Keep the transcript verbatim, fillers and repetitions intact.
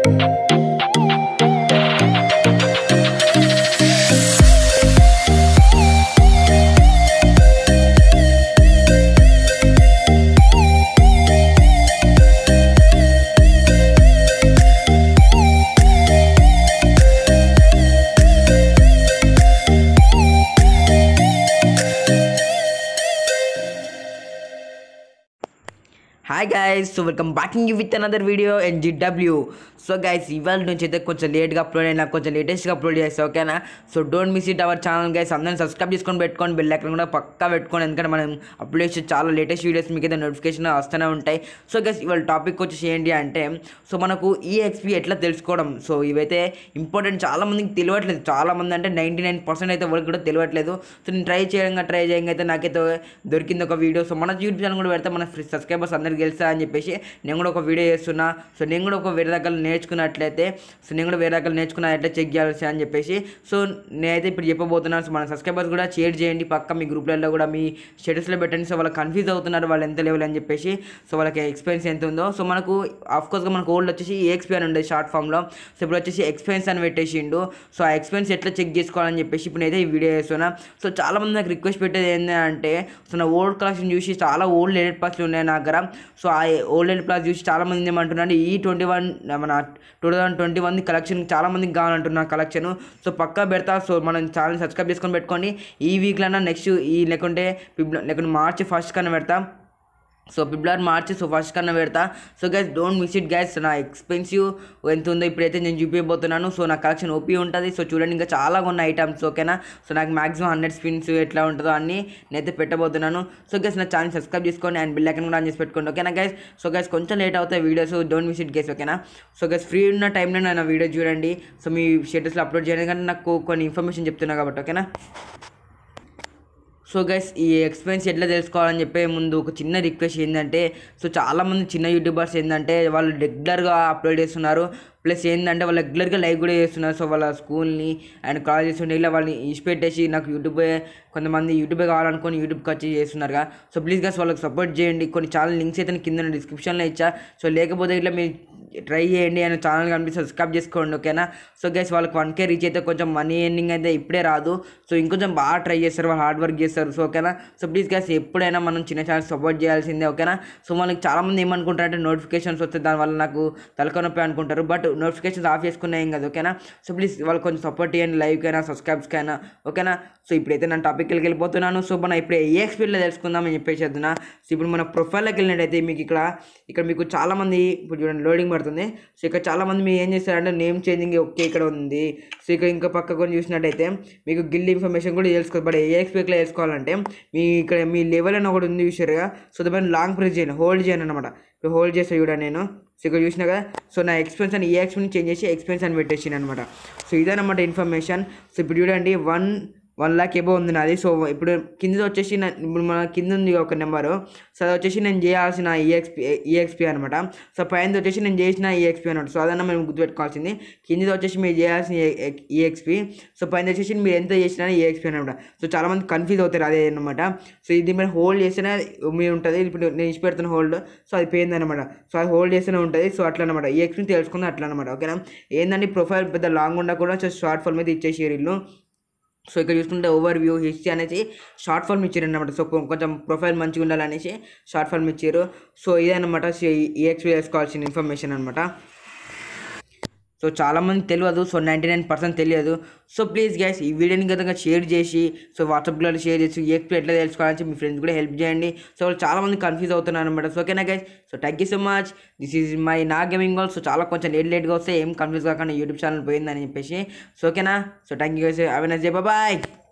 Hi guys, so welcome back to you with another video in G W. So guys, ఇవాళ నుంచి అయితే కొంచెం లేట్గా అప్లోడ్ అయినా కొంచెం లేటెస్ట్గా అప్లోడ్ చేస్తా, ఓకేనా? So don't miss it our channel guys. అందరిని సబ్స్క్రైబ్ చేసుకొని పెట్టుకొని బెల్ ఐకాన్ కూడా పక్కా పెట్టుకోండి, ఎందుకంటే మనం అప్లోడ్ చేసే చాలా లేటెస్ట్ వీడియోస్ మీకు అయితే నోటిఫికేషన్ వస్తూనే ఉంటాయి. సో గైస్, ఇవాళ టాపిక్ వచ్చేసి ఏంటి అంటే, సో మనకు ఈ ఎక్స్పీ ఎట్లా తెలుసుకోవడం. సో ఇవైతే ఇంపార్టెంట్, చాలా మందికి తెలియట్లేదు. చాలా మంది అంటే నైంటీ నైన్ పర్సెంట్ అయితే వాళ్ళకి కూడా తెలియట్లేదు. సో నేను ట్రై చేయంగా ట్రై చేయంగా అయితే నాకైతే దొరికింది ఒక వీడియో. సో మన యూట్యూబ్ ఛానల్ కూడా పెడితే మన సబ్స్క్రైబర్స్ అందరికి తెలుసా అని చెప్పేసి నేను కూడా ఒక వీడియో చేస్తున్నా. సో నేను కూడా ఒక వేరే దగ్గర నేర్చుకున్నట్లయితే, సో నేను కూడా వేరే దగ్గర నేర్చుకున్నా ఎట్లా చెక్ చేయాల్సి అని చెప్పేసి, సో నేనైతే ఇప్పుడు చెప్పబోతున్నాను. సో మన సబ్స్క్రైబర్స్ కూడా షేర్ చేయండి పక్క మీ గ్రూప్లలో కూడా, మీ స్టేటస్లో పెట్టండి. సో వాళ్ళు కన్ఫ్యూజ్ అవుతున్నారు వాళ్ళు ఎంత లెవెల్ అని చెప్పేసి, సో వాళ్ళకి ఎక్స్పీరియన్స్ ఎంత ఉందో. సో మనకు ఆఫ్కోర్స్గా మనకు ఓల్డ్ వచ్చేసి ఏఎక్స్పీ అని ఉండేది షార్ట్ ఫామ్లో. సో ఇప్పుడు వచ్చేసి ఎక్స్పీరియన్స్ అని పెట్టేసిండు. సో ఆ ఎక్స్పీరియన్స్ ఎట్లా చెక్ చేసుకోవాలని చెప్పేసి ఇప్పుడు నేనైతే ఈ వీడియో చేస్తున్నా. సో చాలామంది నాకు రిక్వెస్ట్ పెట్టేది ఏంటంటే, సో నా ఓల్డ్ కలెక్షన్ చూసి చాలా ఓల్డ్ ఎడిట్ పాస్లు ఉన్నాయి నా దగ్గర. సో ఆ ఓల్డ్ ఎడిట్ పాస్ చూసి చాలా మంది ఏమంటున్నారు, ఈ ట్వంటీ వన్ మన two thousand twenty one collection చాలా మందికి కావాలంటున్నారు కలెక్షన్. సో పక్కా పెడతా. సో మనం ఛానల్ సబ్స్క్రైబ్ చేసుకొని పెట్టుకోండి. ఈ వీక్లో నెక్స్ట్ ఈ లేకుంటే లేకుంటే మార్చ్ ఫస్ట్ కన్నా పెడతా. So February March so first కన్నా పెడతా. So guys don't miss it guys. నా ఎక్స్పెన్సివ్ ఎంత ఉందో ఇప్పుడైతే నేను చూపించబోతున్నాను. సో నా కలెక్షన్ ఓపీ ఉంటుంది. సో చూడండి, ఇంకా చాలా కొన్ని ఐటమ్స్, ఓకేనా? సో నాకు మాక్సిమం హండ్రెడ్ స్పిన్స్ ఎట్లా ఉంటుందో అన్నీ నేనైతే పెట్టబోతున్నాను. సో గైస్ నా ఛానల్ సబ్స్క్రైబ్ చేసుకోండి అండ్ బెల్ ఐకాన్ కూడా ఆన్ చేసి పెట్టుకోండి, ఓకేనా గైస్? సో గైస్ కొంచెం లేట్ అవుతాయి videos, don't miss it guys, ఓకేనా? సో గైస్ ఫ్రీ ఉన్న టైంలో నా వీడియో చూడండి. సో మీ స్టేటస్లో అప్లోడ్ చేయడం కానీ నాకు కొన్ని ఇన్ఫర్మేషన్ చెప్తున్నా కాబట్టి, ఓకేనా? సో గైస్, ఈ ఎక్స్పీరియన్స్ ఎట్లా తెలుసుకోవాలని చెప్పే ముందు ఒక చిన్న రిక్వెస్ట్ ఏంటంటే, సో చాలామంది చిన్న యూట్యూబర్స్ ఏంటంటే వాళ్ళు రెగ్యులర్గా అప్లోడ్ చేస్తున్నారు, ప్లస్ ఏంటంటే వాళ్ళు రెగ్యులర్గా లైక్ కూడా చేస్తున్నారు. సో వాళ్ళ స్కూల్ని అండ్ కాలేజెస్ ఉండే ఇలా వాళ్ళని ఇష్టపెట్టేసి నాకు యూట్యూబే కొంతమంది యూట్యూబే కావాలనుకొని యూట్యూబ్కి వచ్చి చేస్తున్నారుగా. సో ప్లీజ్ గైస్ వాళ్ళకి సపోర్ట్ చేయండి. కొన్ని ఛానల్ లింక్స్ అయితే కింద డిస్క్రిప్షన్లో ఇచ్చా. సో లేకపోతే ఇట్లా మీరు ట్రై చేయండి అండ్ ఛానల్ కనిపిస్తే సబ్స్క్రైబ్ చేసుకోండి, ఓకేనా? సో గైస్ వాళ్ళకి వన్ కే రీచ్ అయితే కొంచెం మనీ ఎర్నింగ్ అయితే ఇప్పుడే రాదు. సో ఇంకొంచెం బాగా ట్రై చేస్తారు, వాళ్ళు హార్డ్ వర్క్ చేస్తారు. సో ఓకేనా? సో ప్లీజ్ గైస్ ఎప్పుడైనా మనం చిన్న ఛానల్ సపోర్ట్ చేయాల్సిందే, ఓకేనా? సో మనకి చాలామంది ఏమనుకుంటారంటే నోటిఫికేషన్స్ వస్తే దానివల్ల నాకు తలకొనొప్పి అనుకుంటారు, బట్ నోటిఫికేషన్స్ ఆఫ్ చేసుకున్నా ఏం కదా, ఓకేనా? సో ప్లీజ్ వాళ్ళు కొంచెం సపోర్ట్ చేయండి, లైవ్కైనా సబ్స్క్రైబ్స్కైనా, ఓకేనా? సో ఇప్పుడైతే నేను టాపిక్కి వెళ్ళిపోతున్నాను. సో మనం ఇప్పుడు ఏ ఎక్స్పీరియన్స్ తెలుసుకుందామని చెప్పేసి చెప్తున్నా. సో ఇప్పుడు మన ప్రొఫైల్లోకి వెళ్ళినట్టయితే మీకు ఇక్కడ ఇక్కడ మీకు చాలామంది ఇప్పుడు చూడండి లోడింగ్ పడుతుంది. సో ఇక్కడ చాలామంది మీరు ఏం చేస్తారంటే నేమ్ చేంజింగ్ ఓకే ఇక్కడ ఉంది. సో ఇక్కడ ఇంకా పక్క కొన్ని చూసినట్టయితే మీకు గిల్డ్ ఇన్ఫర్మేషన్ కూడా తెలుసుకోవాలి. బట్ ఏ ఎక్స్పీరియన్స్ తెలుసుకోవాలంటే మీ ఇక్కడ మీ లెవెల్ అని ఒకటి ఉంది చూసారుగా. సో దాన్ని లాంగ్ ప్రెస్ చేయండి, హోల్డ్ చేయండి అనమాట. ఇప్పుడు హోల్డ్ చేస్తే చూడండి నేను. సో ఇక్కడ చూసినా కదా. సో నా ఎక్స్పీరియన్స్ అని ఏ ఎక్స్పీరియన్స్ చేంజ్ చేసి ఎక్స్పీరియన్స్ అని పెట్టేసాను అనమాట. సో ఇదన్నమాట ఇన్ఫర్మేషన్. సో ఇప్పుడు చూడండి వన్ వన్ ల్యాక్ ఎబో ఉంది నాది. సో ఇప్పుడు కింద వచ్చేసి నా ఇప్పుడు మన కింద ఉంది ఒక నెంబరు. సో అది వచ్చేసి నేను చేయాల్సిన ఈఎక్స్పీ ఈఎక్స్పీ అనమాట. సో పైన వచ్చేసి నేను చేసిన ఈఎక్స్పీ అనమాట. సో అదన్నా మేము గుర్తుపెట్టుకోవాల్సింది. కింద వచ్చేసి మీరు చేయాల్సిన ఈఎక్స్పీ, సో పైన వచ్చేసి మీరు ఎంత చేసినా ఈఎక్స్పీ అనమాట. సో చాలామంది కన్ఫ్యూజ్ అవుతారు అదే అనమాట. సో ఇది మీరు హోల్డ్ చేస్తేనే మీరు ఉంటుంది. ఇప్పుడు నేను ఇచ్చి పెడుతున్న హోల్డ్, సో అది పోయింది అనమాట. సో అది హోల్డ్ చేస్తూనే ఉంటుంది. సో అట్లా అనమాట ఈఎక్స్పీ తెలుసుకుంది అట్లా అనమాట, ఓకేనా? ఏంటంటే ప్రొఫైల్ పెద్ద లాంగ్ ఉండకుండా సో షార్ట్ ఫాల్ మీద ఇచ్చేసి వీళ్ళు. సో ఇక్కడ చూసుకుంటే ఓవర్ వ్యూ హిస్టరీ అనేసి షార్ట్ ఫార్మ్ ఇచ్చారు అనమాట. సో కొంచెం ప్రొఫైల్ మంచిగా ఉండాలనేసి షార్ట్ ఫార్మ్ ఇచ్చారు. సో ఇదన్నమాట ఈఎక్స్పీ వేసుకోవాల్సిన ఇన్ఫర్మేషన్ అనమాట. సో చాలామంది తెలియదు, సో నైంటీ నైన్ పర్సెంట్ తెలియదు. సో ప్లీజ్ గైస్ ఈ వీడియోని కనుక షేర్ చేసి, సో వాట్సాప్లో షేర్ చేసి ఈఎక్స్పీ ఎట్లా తెలుసుకోవాలని మీ ఫ్రెండ్స్ కూడా హెల్ప్ చేయండి. సో వాళ్ళు చాలామంది కన్ఫ్యూజ్ అవుతున్నారు అనమాట. సో ఓకేనా guys? So thank you so much. This is my నా గేమింగ్ గోల్. సో చాలా కొంచెం లేట్ లేట్గా వస్తే ఏం కన్ఫ్యూజ్ కాకుండా యూట్యూబ్ ఛానల్ పోయిందని చెప్పేసి. సో ఓకేనా? So thank you guys. Have a nice day. Bye.